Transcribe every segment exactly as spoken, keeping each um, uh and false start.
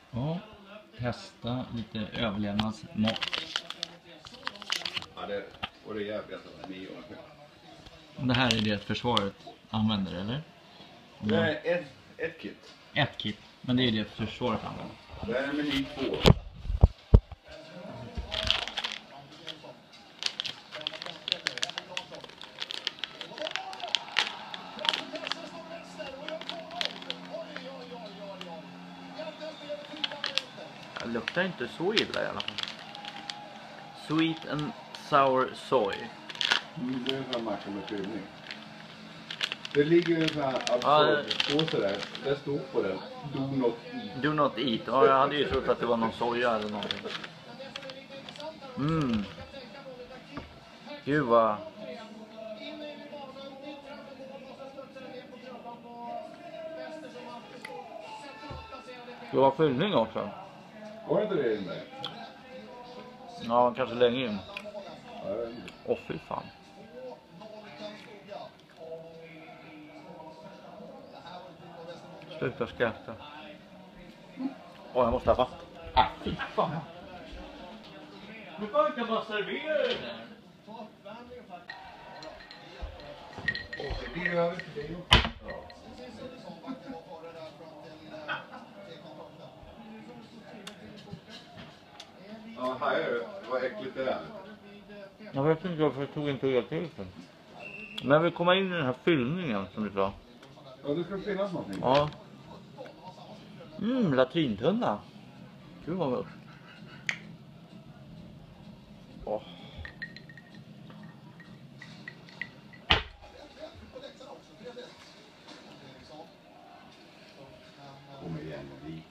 Ja, testa lite överlevnadsmått. Ja, det, och det är jävligt att ni gör det. Det här är det försvaret använder, eller? Det är ett, ett kit. Ett kit, men det är det försvaret använder. Det är meny två. Det luktar inte så illa i alla fall. Sweet and sour soy. Mm, det är en sån här macka med fyllning. Det ligger en sån här absorbpåse där. Det stod på den. Do not eat. Do not eat. Ja, jag hade ju trott att det var någon soja eller någonting. Mm. Gud vad... Det var fyllning också. Var det inte det in där? Ja, kanske länge in. Ja, det är det. Åh, fy fan. Sluta skratta. Åh, jag måste ha vatten. Ah, fy fan. Hur fan kan man servera det där? Det blir över till dig också. Ja, här är det. Vad äckligt det är. Jag vet inte varför jag tog inte helt till sig. Men jag vill komma in i den här fyllningen som du sa. Ja, det ska finnas någonting. Ja. Mm, latrintunna. Gud vad gott. Åh. Kom igen, rik.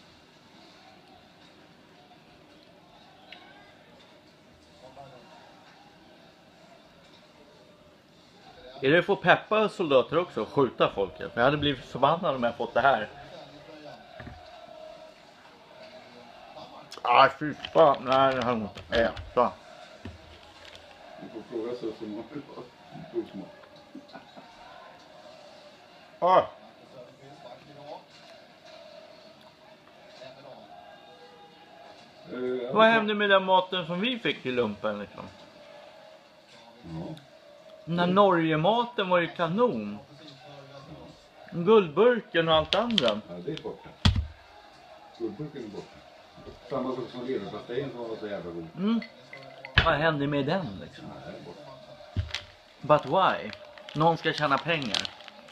Är det för att peppa soldater också och skjuta folket? Jag hade blivit förbannad om jag fått det här. Ah, fy fan. Nej, det här måste äta. Du får fråga så som man vill ha. Provsmak. Ah. Uh, Vad hände med den maten som vi fick till lumpen liksom? Ja. Den här Norge-maten var ju kanon. Guldburken och allt andra. Ja, det är borta. Guldburken är borta. Samma sak som leverpastejen som var så jävla god. Mm. Vad hände med den liksom? Ja, det är borta. But why? Någon ska tjäna pengar.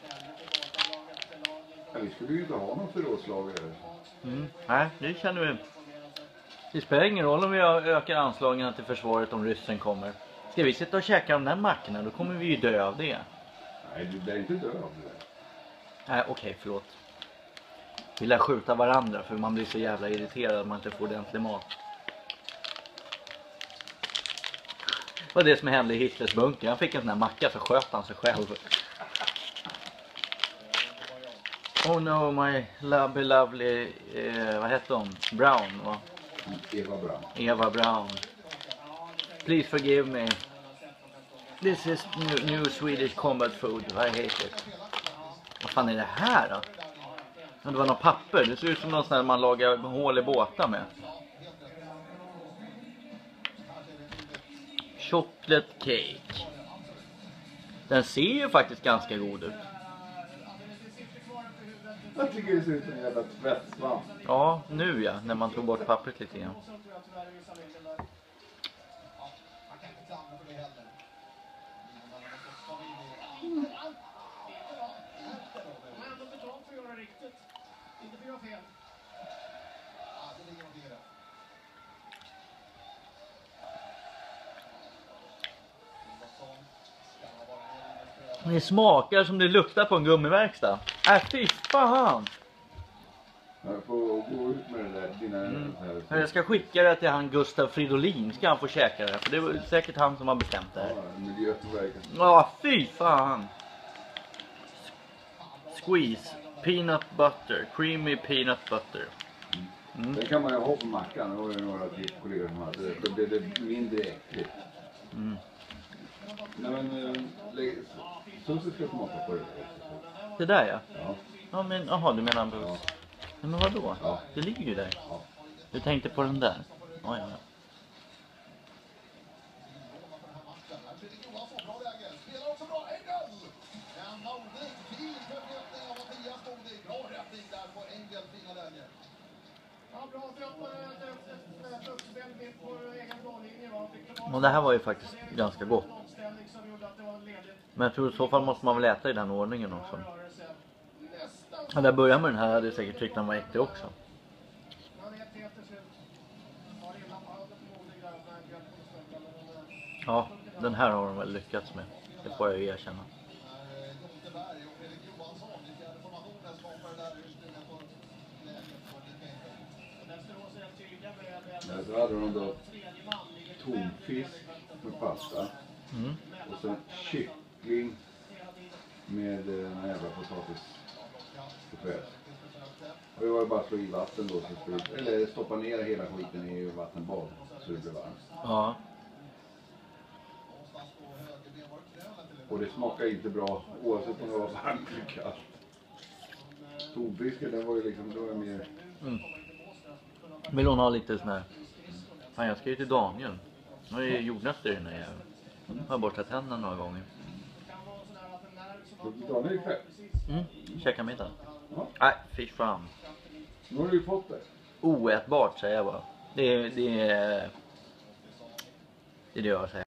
Ja, vi skulle ju inte ha någon förrådslager. Mm. Nej, det känner vi. Det spelar ingen roll om vi ökar anslagen till försvaret om ryssen kommer. Ska vi sitta och käka de där mackorna, då kommer vi ju dö av det. Nej, det är inte dö av det där. Nej, okej, okay, förlåt. Vi lär skjuta varandra för man blir så jävla irriterad att man inte får ordentlig mat. Det var det som hände i Hitlers bunker. Han fick en sån här macka så sköt han sig själv. Oh no, my lovely, lovely, eh, vad heter hon? Brown, va? Eva Brown. Eva Brown. Please forgive me. This is new, new Swedish combat food. I hate it. Vad fan är det här då? Det var någon papper. Det ser ut som någon sån här man lagar hål i båtar med. Chocolate cake. Den ser ju faktiskt ganska god ut. Jag tycker det ser ut som en jävla tvättsvamp. Ja, nu ja. När man tog bort pappret lite grann. Det smakar som det luktar på en gummiverkstad. Äh, fy fan! Jag får gå ut med det där. Dina Mm. här. Jag ska skicka det till han Gustav Fridolin. Ska han få käka det? För det var säkert han som har bestämt det här. Ja, miljöpåverkan. Ja, fy fan! Squeeze. Peanut butter. Creamy peanut butter. Mm. Det kan man ju ha på mackan. Det var ju några till kollegor som hade det. Då blir det mindre äckligt. Mm. Nej men, lägg... Så ska smaka på det. Det där ja. Ja. Ja men, jaha, du menar Bruce. Ja. Men vadå? Ja. Det ligger ju där. Ja. Du tänkte på den där? Ja, ja. Och det här var ju faktiskt ganska gott. Men jag tror i så fall måste man väl äta i den ordningen också. Och där börjar med den här hade jag säkert tyckt den var äcklig också. Ja, den här har de väl lyckats med. Det får jag ju erkänna. Ja, så hade de då tonfisk med pasta. Mm. Och sen kyckling med en jävla potatis på kväll. Och det var ju bara att slå i vatten då. Så skulle, eller stoppa ner hela skiten i vattenbad så det blir varmt. Ja. Och det smakar inte bra oavsett om det var varmt eller kallt. Tonfisken den var ju liksom, då var jag mer... Mm. Vill hon ha lite sån här? Fan, jag ska ju till Daniel. Nu har ju jordnötter i den här jäveln. Jag har borstat tänderna några gånger. Daniel ikväll? Mm, käka middag. Ja. Nej, fish fram. Nu har du ju fått det. Oätbart säger jag bara. Det är det, är, det, är det jag säger.